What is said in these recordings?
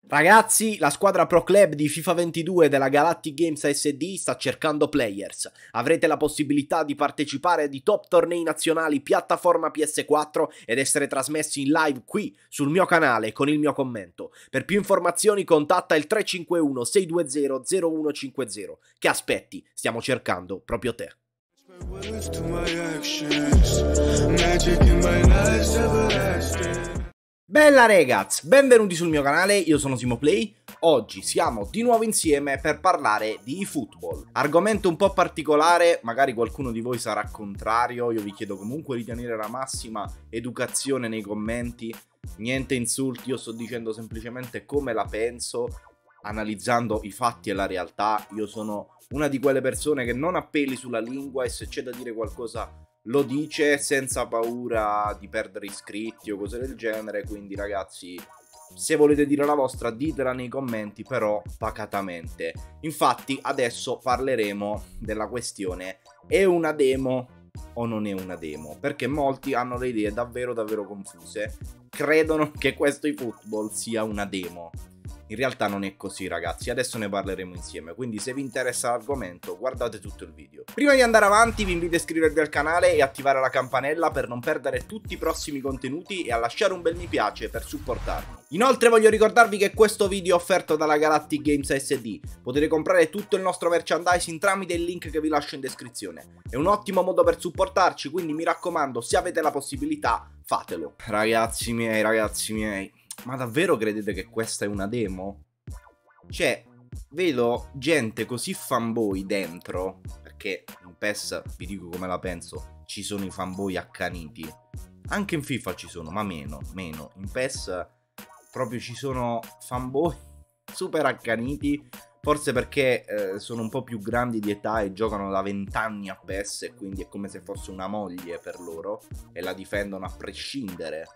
Ragazzi, la squadra Pro Club di FIFA 22 della Galactic Games SD sta cercando players. Avrete la possibilità di partecipare di top tornei nazionali piattaforma PS4 ed essere trasmessi in live qui sul mio canale con il mio commento. Per più informazioni contatta il 351 620 0150. Che aspetti? Stiamo cercando proprio te. Bella ragazzi, benvenuti sul mio canale, io sono Simoplay. Oggi siamo di nuovo insieme per parlare di eFootball. Argomento un po' particolare, magari qualcuno di voi sarà contrario, io vi chiedo comunque di tenere la massima educazione nei commenti. Niente insulti, io sto dicendo semplicemente come la penso, analizzando i fatti e la realtà. Io sono una di quelle persone che non ha peli sulla lingua e se c'è da dire qualcosa lo dice senza paura di perdere iscritti o cose del genere. Quindi ragazzi, se volete dire la vostra ditela nei commenti, però pacatamente. Infatti adesso parleremo della questione: è una demo o non è una demo? Perché molti hanno le idee davvero confuse, credono che questo eFootball sia una demo. In realtà non è così ragazzi, adesso ne parleremo insieme, quindi se vi interessa l'argomento guardate tutto il video. Prima di andare avanti vi invito a iscrivervi al canale e attivare la campanella per non perdere tutti i prossimi contenuti e a lasciare un bel mi piace per supportarmi. Inoltre voglio ricordarvi che questo video è offerto dalla Galactic Games SD, potete comprare tutto il nostro merchandising tramite il link che vi lascio in descrizione. È un ottimo modo per supportarci, quindi mi raccomando, se avete la possibilità fatelo. Ragazzi miei, ma davvero credete che questa è una demo? Cioè, vedo gente così fanboy dentro, perché in PES, vi dico come la penso, ci sono i fanboy accaniti. Anche in FIFA ci sono, ma meno. In PES proprio ci sono fanboy super accaniti, forse perché sono un po' più grandi di età e giocano da 20 anni a PES e quindi è come se fosse una moglie per loro e la difendono a prescindere.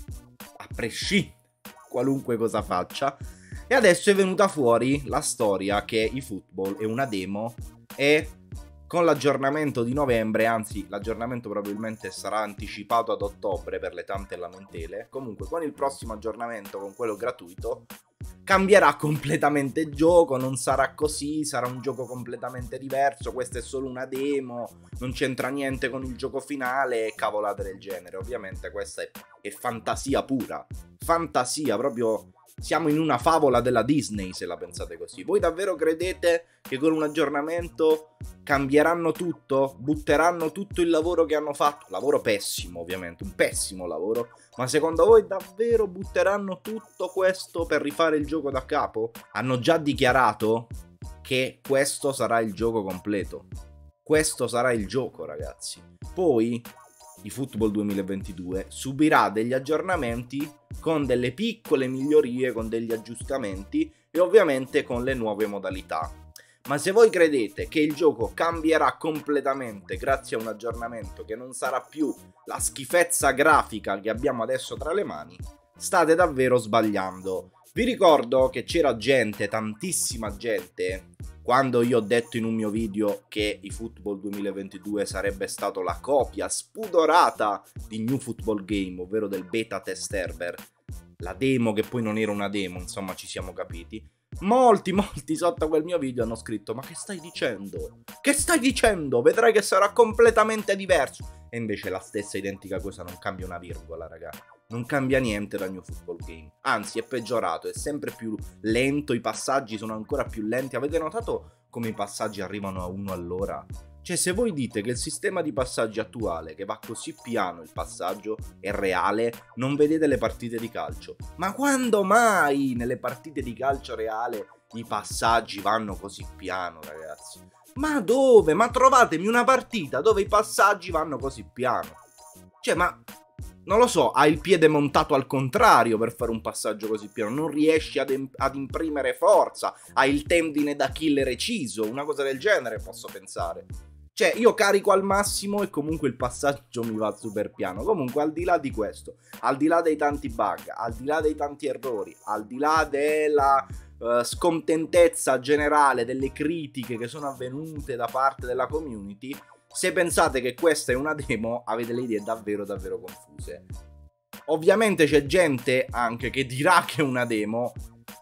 Qualunque cosa faccia. E adesso è venuta fuori la storia che eFootball è una demo e con l'aggiornamento di novembre, anzi l'aggiornamento probabilmente sarà anticipato ad ottobre per le tante lamentele, comunque con il prossimo aggiornamento, con quello gratuito, cambierà completamente il gioco, non sarà così, sarà un gioco completamente diverso, questa è solo una demo, non c'entra niente con il gioco finale e cavolate del genere. Ovviamente questa è fantasia pura, fantasia, proprio siamo in una favola della Disney se la pensate così. Voi davvero credete che con un aggiornamento cambieranno tutto? Butteranno tutto il lavoro che hanno fatto? Lavoro pessimo ovviamente, un pessimo lavoro. Ma secondo voi davvero butteranno tutto questo per rifare il gioco da capo? Hanno già dichiarato che questo sarà il gioco completo. Questo sarà il gioco ragazzi. Poi eFootball 2022 subirà degli aggiornamenti con delle piccole migliorie, con degli aggiustamenti e ovviamente con le nuove modalità. Ma se voi credete che il gioco cambierà completamente grazie a un aggiornamento che non sarà più la schifezza grafica che abbiamo adesso tra le mani, state davvero sbagliando. Vi ricordo che c'era gente, tantissima gente, quando io ho detto in un mio video che eFootball 2022 sarebbe stato la copia spudorata di New Football Game, ovvero del beta test server, la demo che poi non era una demo, insomma ci siamo capiti. Molti sotto quel mio video hanno scritto: ma che stai dicendo? Che stai dicendo? Vedrai che sarà completamente diverso. E invece la stessa identica cosa, non cambia una virgola, raga. Non cambia niente da New Football Game. Anzi, è peggiorato, è sempre più lento, i passaggi sono ancora più lenti. Avete notato come i passaggi arrivano a 1 all'ora? Cioè, se voi dite che il sistema di passaggi attuale, che va così piano il passaggio, è reale, non vedete le partite di calcio. Ma quando mai nelle partite di calcio reale i passaggi vanno così piano, ragazzi? Ma dove? Ma trovatemi una partita dove i passaggi vanno così piano. Cioè, ma non lo so, hai il piede montato al contrario per fare un passaggio così piano, non riesci ad imprimere forza, hai il tendine d'Achille reciso, una cosa del genere posso pensare. Cioè, io carico al massimo e comunque il passaggio mi va super piano. Comunque, al di là di questo, al di là dei tanti bug, al di là dei tanti errori, al di là della scontentezza generale, delle critiche che sono avvenute da parte della community, se pensate che questa è una demo, avete le idee davvero confuse. Ovviamente c'è gente anche che dirà che è una demo,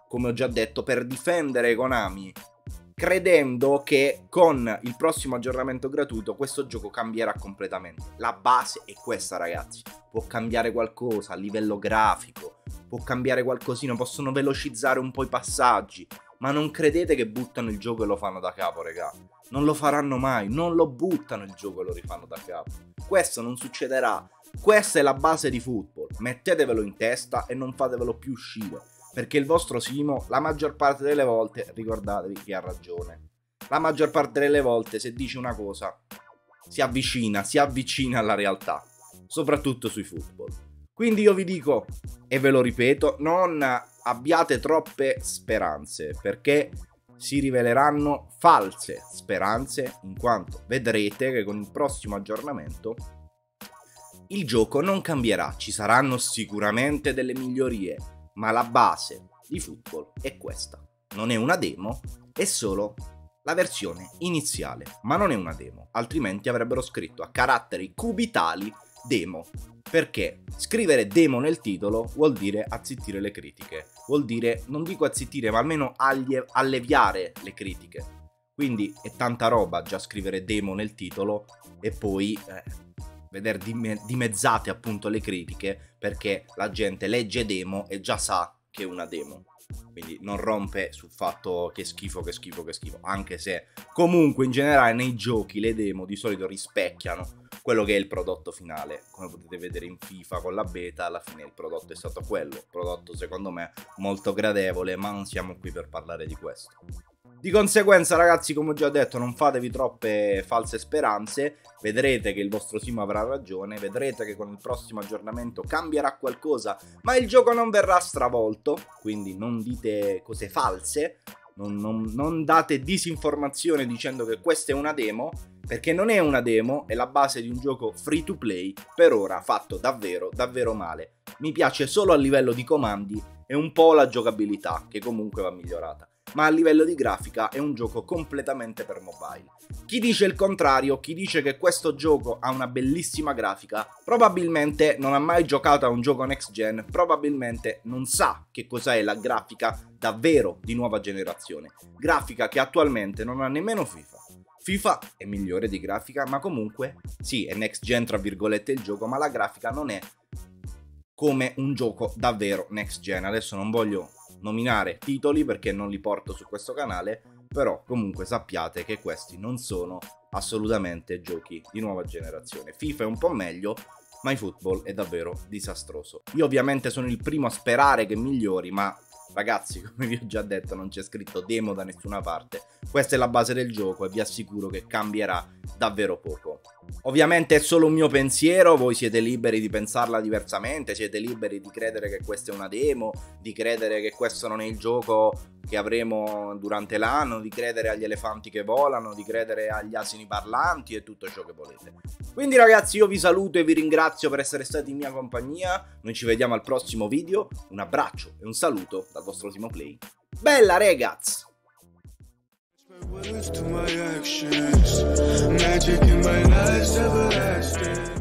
come ho già detto, per difendere Konami, credendo che con il prossimo aggiornamento gratuito questo gioco cambierà completamente. La base è questa, ragazzi. Può cambiare qualcosa a livello grafico, può cambiare qualcosina, possono velocizzare un po' i passaggi, ma non credete che buttano il gioco e lo fanno da capo, raga. Non lo faranno mai, non lo buttano il gioco e lo rifanno da capo. Questo non succederà. Questa è la base di football. Mettetevelo in testa e non fatevelo più uscire. Perché il vostro Simo, la maggior parte delle volte, ricordatevi che ha ragione. La maggior parte delle volte, se dice una cosa, si avvicina alla realtà. Soprattutto sui football. Quindi io vi dico, e ve lo ripeto, non abbiate troppe speranze, perché si riveleranno false speranze, in quanto vedrete che con il prossimo aggiornamento il gioco non cambierà. Ci saranno sicuramente delle migliorie, ma la base di football è questa. Non è una demo, è solo la versione iniziale, ma non è una demo, altrimenti avrebbero scritto a caratteri cubitali demo, perché scrivere demo nel titolo vuol dire azzittire le critiche, vuol dire, non dico azzittire, ma almeno alleviare le critiche. Quindi è tanta roba già scrivere demo nel titolo e poi vedere dimezzate appunto le critiche, perché la gente legge demo e già sa che è una demo. Quindi non rompe sul fatto che schifo, anche se comunque in generale nei giochi le demo di solito rispecchiano quello che è il prodotto finale. Come potete vedere in FIFA con la beta, alla fine il prodotto è stato quello, prodotto secondo me molto gradevole, ma non siamo qui per parlare di questo. Di conseguenza, ragazzi, come ho già detto, non fatevi troppe false speranze, vedrete che il vostro Simo avrà ragione, vedrete che con il prossimo aggiornamento cambierà qualcosa, ma il gioco non verrà stravolto, quindi non dite cose false, non date disinformazione dicendo che questa è una demo, perché non è una demo, è la base di un gioco free to play, per ora fatto davvero, davvero male. Mi piace solo a livello di comandi e un po' la giocabilità, che comunque va migliorata. Ma a livello di grafica è un gioco completamente per mobile. Chi dice il contrario, chi dice che questo gioco ha una bellissima grafica, probabilmente non ha mai giocato a un gioco next gen, probabilmente non sa che cos'è la grafica davvero di nuova generazione. Grafica che attualmente non ha nemmeno FIFA. FIFA è migliore di grafica, ma comunque sì, è next gen tra virgolette il gioco, ma la grafica non è come un gioco davvero next gen. Adesso non voglio nominare titoli perché non li porto su questo canale, però comunque sappiate che questi non sono assolutamente giochi di nuova generazione. FIFA è un po' meglio, ma eFootball è davvero disastroso. Io ovviamente sono il primo a sperare che migliori, ma ragazzi, come vi ho già detto, non c'è scritto demo da nessuna parte. Questa è la base del gioco e vi assicuro che cambierà davvero poco. Ovviamente è solo un mio pensiero, voi siete liberi di pensarla diversamente, siete liberi di credere che questa è una demo, di credere che questo non è il gioco che avremo durante l'anno, di credere agli elefanti che volano, di credere agli asini parlanti e tutto ciò che volete. Quindi ragazzi, io vi saluto e vi ringrazio per essere stati in mia compagnia, noi ci vediamo al prossimo video, un abbraccio e un saluto dal vostro Simo Play. Bella ragazzi! Words to my actions, magic in my life's everlasting.